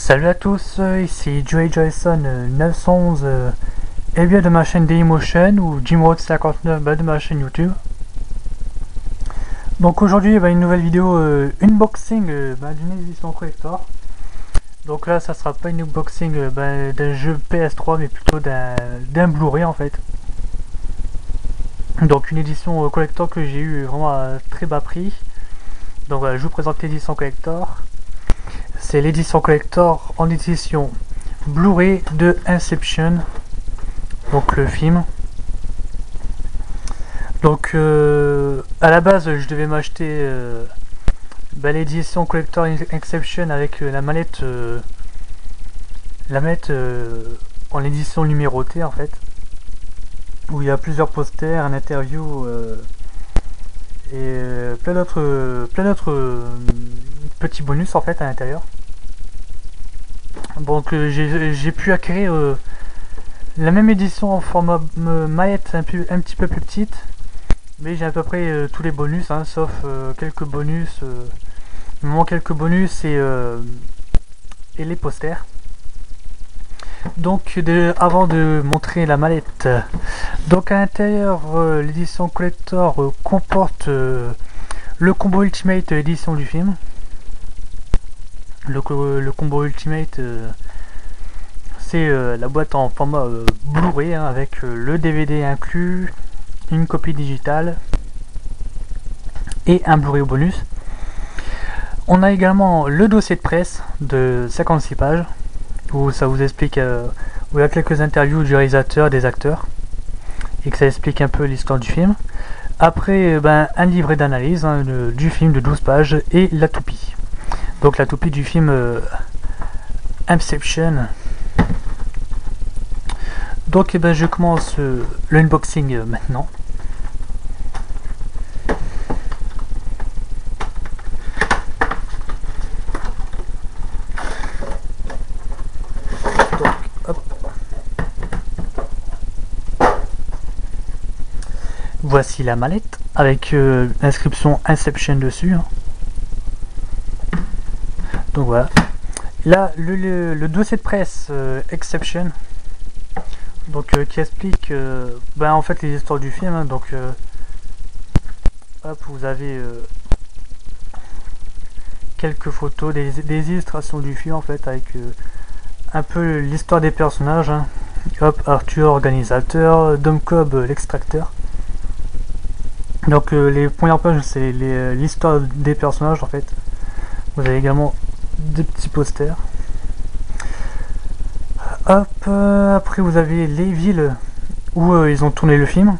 Salut à tous, ici Joey Joyson 911 et bien de ma chaîne Dailymotion ou Jimroad59 de ma chaîne YouTube. Donc aujourd'hui une nouvelle vidéo unboxing d'une édition collector. Donc là ça sera pas une unboxing d'un jeu PS3 mais plutôt d'un Blu-ray en fait. Donc une édition collector que j'ai eu vraiment à très bas prix. Donc voilà, je vous présente l'édition collector. C'est l'édition collector en édition Blu-ray de Inception, donc le film. Donc à la base je devais m'acheter l'édition collector Inception avec la manette en édition numérotée en fait, où il y a plusieurs posters, un interview et plein d'autres petits bonus en fait à l'intérieur. Donc j'ai pu acquérir la même édition en format maillette un petit peu plus petite, mais j'ai à peu près tous les bonus, hein, sauf quelques bonus, il me manque quelques bonus et les posters. Donc avant de montrer la mallette, donc à l'intérieur l'édition collector comporte le combo Ultimate édition du film. Le combo Ultimate, c'est la boîte en format Blu-ray hein, avec le DVD inclus, une copie digitale et un Blu-ray bonus. On a également le dossier de presse de 56 pages où ça vous explique, où il y a quelques interviews du réalisateur, des acteurs, et que ça explique un peu l'histoire du film. Après, un livret d'analyse hein, du film de 12 pages et la toupie. Donc la toupie du film Inception. Donc je commence l'unboxing maintenant. Donc, hop. Voici la mallette avec l'inscription Inception dessus. Hein. Donc voilà. Là, le dossier de presse Exception, donc qui explique en fait les histoires du film. Hein, donc hop, vous avez quelques photos, des illustrations du film en fait avec un peu l'histoire des personnages. Hein. Hop, Arthur, organisateur, Dom Cobb, l'extracteur. Donc les premières pages c'est l'histoire des personnages en fait. Vous avez également des petits posters. Hop, après vous avez les villes où ils ont tourné le film.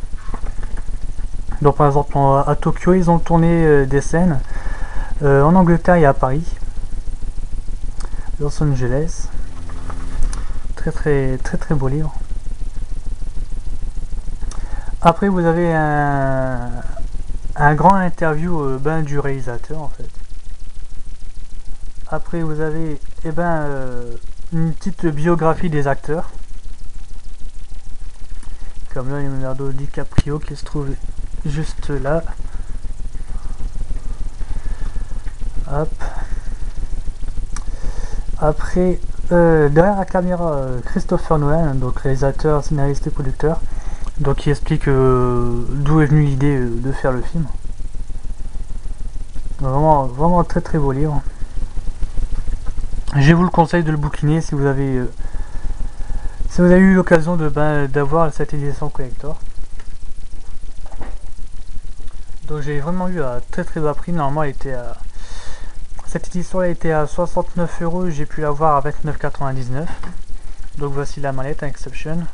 Donc par exemple à Tokyo ils ont tourné des scènes. En Angleterre il y a à Paris, Los Angeles. Très beau livre. Après vous avez un grand interview du réalisateur en fait. Après vous avez une petite biographie des acteurs. Comme là, il y a Leonardo DiCaprio qui se trouve juste là. Hop. Après, derrière la caméra, Christopher Nolan, donc réalisateur, scénariste et producteur, donc qui explique d'où est venue l'idée de faire le film. Vraiment très beau livre. Je vous le conseille de le bouquiner si vous avez eu l'occasion d'avoir cette édition collector. Donc j'ai vraiment eu à très bas prix. Normalement cette édition a été à 69 €, j'ai pu l'avoir à 29,99 €. Donc voici la mallette Inception.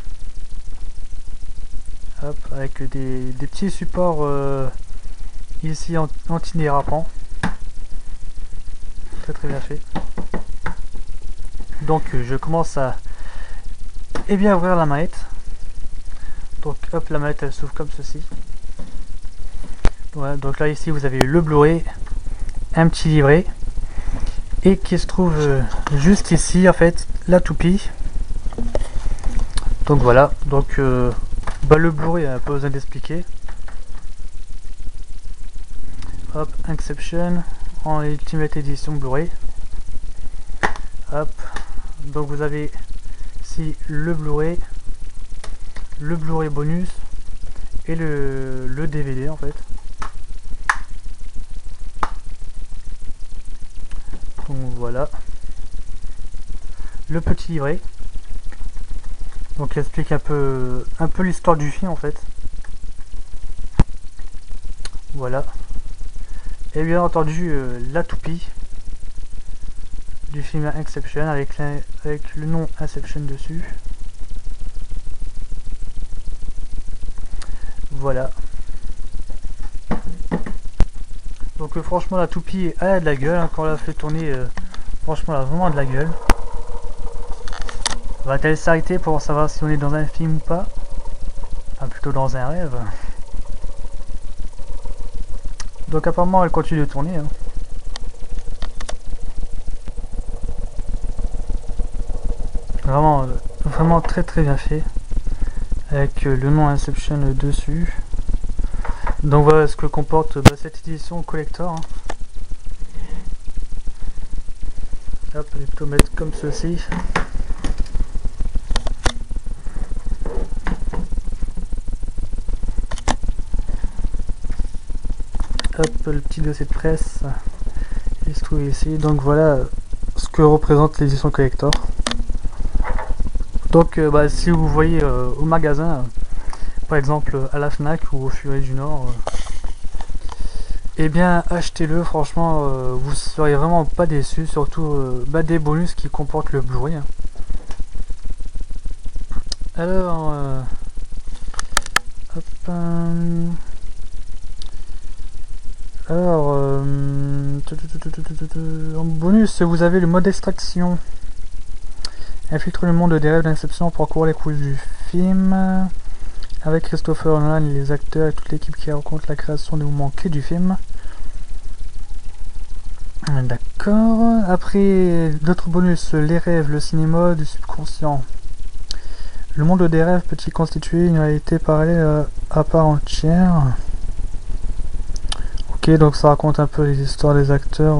Hop, avec des petits supports ici anti-dérapants. Très bien fait. Donc je commence à ouvrir la mallette. Donc hop, la mallette elle s'ouvre comme ceci. Voilà, donc là ici vous avez le Blu-ray, un petit livret et qui se trouve juste ici en fait la toupie. Donc voilà, donc le Blu-ray pas besoin d'expliquer. Hop, Inception en Ultimate Edition Blu-ray. Hop, donc vous avez ici le Blu-ray bonus et le DVD en fait. Donc voilà le petit livret. Donc il explique un peu l'histoire du film en fait. Voilà. Et bien entendu la toupie du film Inception avec le nom Inception dessus. Voilà. Donc franchement la toupie elle a de la gueule, hein, quand on l'a fait tourner, franchement elle a vraiment de la gueule. Va-t-elle s'arrêter pour savoir si on est dans un film ou pas? Enfin plutôt dans un rêve. Donc apparemment elle continue de tourner. Hein. Vraiment, vraiment très très bien fait. Avec le nom Inception dessus. Donc voilà ce que comporte cette édition collector. Hein. Hop, les tomates comme ceci. Hop, le petit dossier de presse. Il se trouve ici. Donc voilà ce que représente l'édition collector. Donc si vous voyez au magasin, par exemple à la Fnac ou au Furet du Nord, eh bien achetez-le, franchement vous serez vraiment pas déçus, surtout des bonus qui comportent le Blu-ray. Hein. Alors, hop, alors, en bonus vous avez le mode extraction. Infiltre le monde des rêves d'Inception pour courir les coulisses du film. Avec Christopher Nolan, les acteurs et toute l'équipe qui raconte la création des moments clés du film. D'accord. Après, d'autres bonus, les rêves, le cinéma du subconscient. Le monde des rêves peut-il constituer une réalité parallèle à part entière? Ok, donc ça raconte un peu les histoires des acteurs.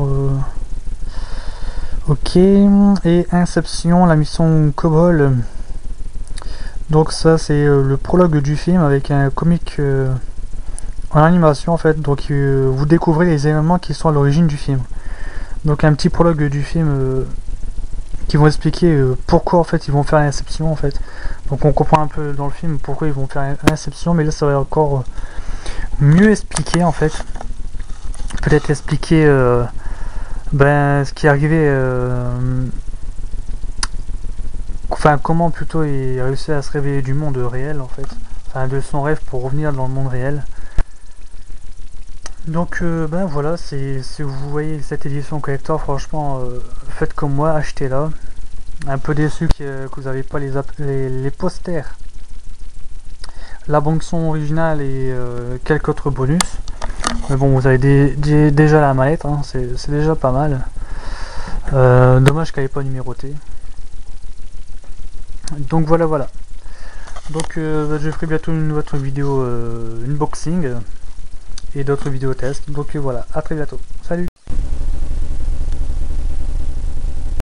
Ok, et Inception, la mission Cobol. Donc ça c'est le prologue du film avec un comic en animation en fait. Donc vous découvrez les événements qui sont à l'origine du film. Donc un petit prologue du film qui vont expliquer pourquoi en fait ils vont faire Inception en fait. Donc on comprend un peu dans le film pourquoi ils vont faire Inception, mais là ça va encore mieux expliquer en fait. Peut-être expliquer ce qui est arrivé, enfin comment plutôt il réussit à se réveiller du monde réel en fait, enfin de son rêve pour revenir dans le monde réel. Donc voilà, si vous voyez cette édition collector, franchement faites comme moi, achetez-la. Un peu déçu que vous n'avez pas les posters, la bande son originale et quelques autres bonus. Mais bon, vous avez déjà la mallette, hein, c'est déjà pas mal. Dommage qu'elle n'est pas numérotée. Donc voilà. Donc je ferai bientôt une autre vidéo unboxing et d'autres vidéos tests. Donc voilà, à très bientôt. Salut!